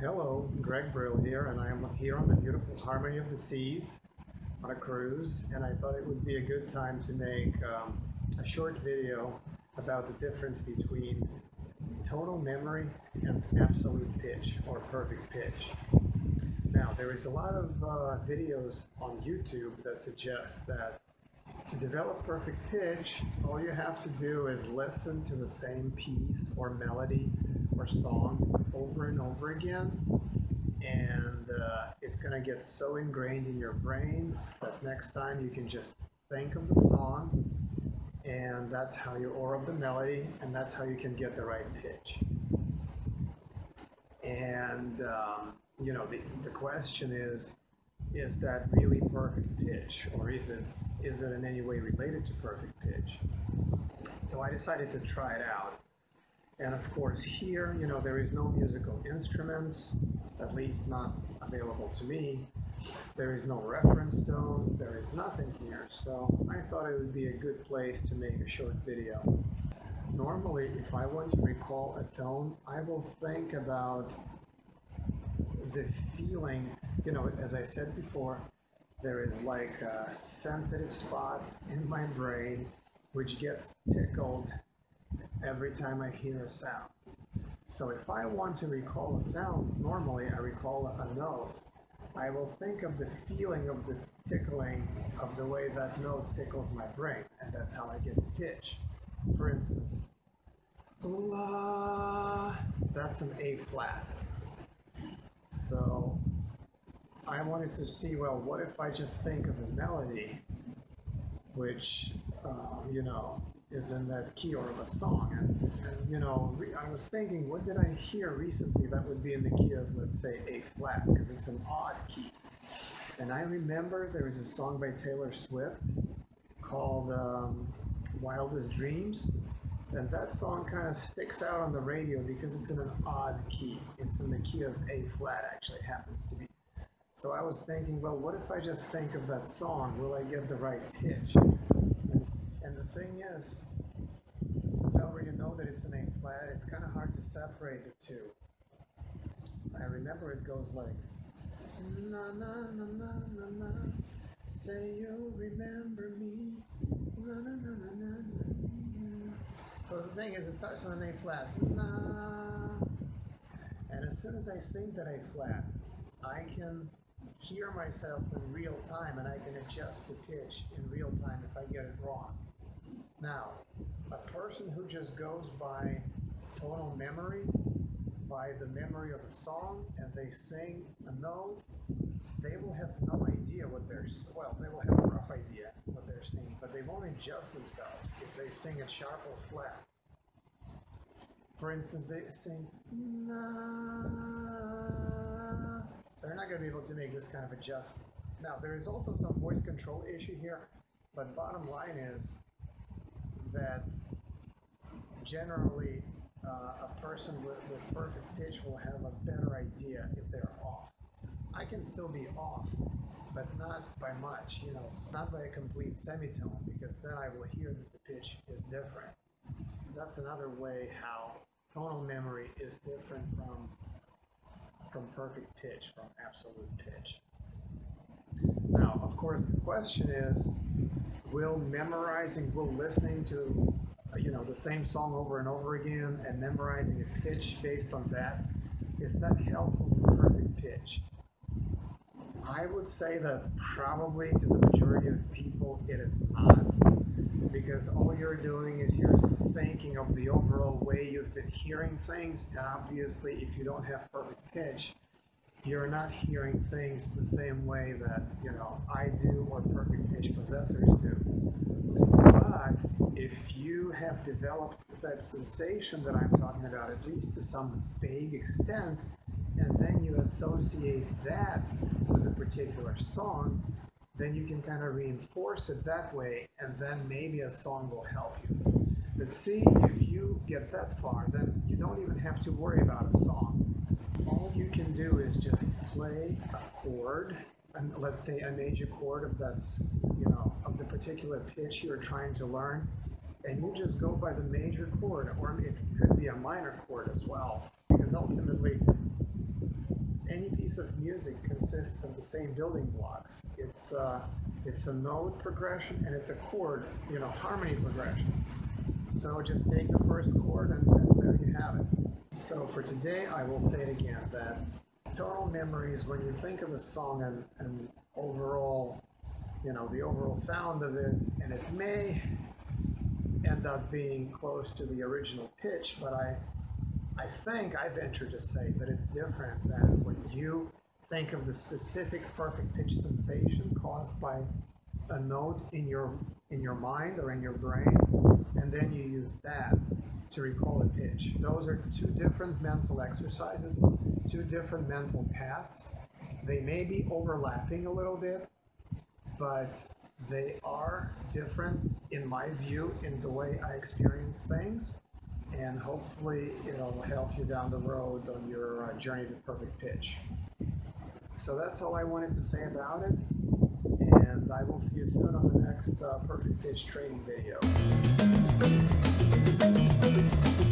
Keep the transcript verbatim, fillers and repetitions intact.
Hello, Greg Brill here, and I am here on the beautiful Harmony of the Seas on a cruise, and I thought it would be a good time to make um, a short video about the difference between tonal memory and absolute pitch or perfect pitch. Now, there is a lot of uh, videos on YouTube that suggest that to develop perfect pitch, all you have to do is listen to the same piece or melody or song over and over again, and uh, it's going to get so ingrained in your brain that next time you can just think of the song, and that's how you, or of the melody, and that's how you can get the right pitch. And um, you know, the, the question is, is that really perfect pitch, or is it is it in any way related to perfect pitch? So I decided to try it out. And of course here, you know, there is no musical instruments, at least not available to me. There is no reference tones, there is nothing here. So I thought it would be a good place to make a short video. Normally, if I want to recall a tone, I will think about the feeling, you know, as I said before, there is like a sensitive spot in my brain which gets tickled every time I hear a sound. So if I want to recall a sound, normally I recall a note. I will think of the feeling of the tickling of the way that note tickles my brain, and that's how I get the pitch. For instance, la, that's an A flat. So I wanted to see, well, what if I just think of a melody which, uh, you know, is in that key or of a song. And, and you know, I was thinking, what did I hear recently that would be in the key of, let's say, A flat, because it's an odd key. And I remember there was a song by Taylor Swift called um, Wildest Dreams. And that song kind of sticks out on the radio because it's in an odd key. It's in the key of A flat, actually, it happens to be. So I was thinking, well, what if I just think of that song? Will I get the right pitch? And, and the thing is, since I already know that it's an A flat, it's kind of hard to separate the two. I remember it goes like, na na na na na na, say you'll remember me, na na na na na na. So the thing is, it starts on an A flat, na, and as soon as I sing that A flat, I can hear myself in real time, and I can adjust the pitch in real time if I get it wrong. Now, a person who just goes by tonal memory, by the memory of a song, and they sing a note, they will have no idea what they're, well, they will have a rough idea what they're singing, but they won't adjust themselves if they sing it sharp or flat. For instance, they sing, na, they're not going to be able to make this kind of adjustment. Now, there is also some voice control issue here, but bottom line is that generally uh, a person with, with perfect pitch will have a better idea if they're off. I can still be off, but not by much, you know, not by a complete semitone, because then I will hear that the pitch is different. That's another way how tonal memory is different from from perfect pitch, from absolute pitch. Now, of course, the question is, will memorizing, will listening to, you know, the same song over and over again and memorizing a pitch based on that, is that helpful for perfect pitch? I would say that probably to the majority of people it is not, because all you're doing is you're thinking of the overall way you've been hearing things, and obviously if you don't have perfect pitch, you're not hearing things the same way that, you know, I do or perfect pitch possessors do. But if you have developed that sensation that I'm talking about, at least to some vague extent, and then you associate that with a particular song, then you can kind of reinforce it that way, and then maybe a song will help you. But see, if you get that far, then you don't even have to worry about a song. All you can do is just play a chord, and let's say a major chord of that's, you know, of the particular pitch you're trying to learn, and you just go by the major chord, or it could be a minor chord as well, because ultimately any piece of music consists of the same building blocks. It's uh, it's a note progression and it's a chord, you know, harmony progression. So just take the first chord and, and there you have it. So for today, I will say it again that tonal memory is when you think of a song and, and overall, you know, the overall sound of it, and it may end up being close to the original pitch, but I I think I venture to say that it's different than when you think of the specific perfect pitch sensation caused by a note in your in your mind or in your brain, and then you use that to recall a pitch. Those are two different mental exercises, two different mental paths. They may be overlapping a little bit, but they are different in my view in the way I experience things, and hopefully it'll help you down the road on your uh, journey to perfect pitch. So that's all I wanted to say about it, and I will see you soon on the next uh, perfect pitch training video.